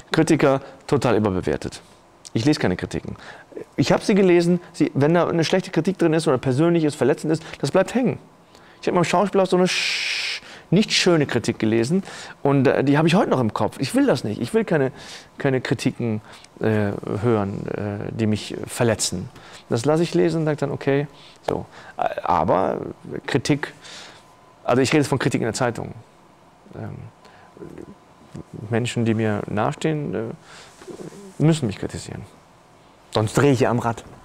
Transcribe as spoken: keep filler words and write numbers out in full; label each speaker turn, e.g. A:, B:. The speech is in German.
A: Kritiker total überbewertet. Ich lese keine Kritiken. Ich habe sie gelesen, sie, wenn da eine schlechte Kritik drin ist oder persönlich ist, verletzend ist, das bleibt hängen. Ich habe beim Schauspieler auch so eine nicht schöne Kritik gelesen und äh, die habe ich heute noch im Kopf. Ich will das nicht. Ich will keine, keine Kritiken äh, hören, äh, die mich verletzen. Das lasse ich lesen und sage dann, okay, so. Aber Kritik, also ich rede jetzt von Kritik in der Zeitung. Ähm, Menschen, die mir nahestehen, äh, müssen mich kritisieren. Sonst drehe ich ja am Rad.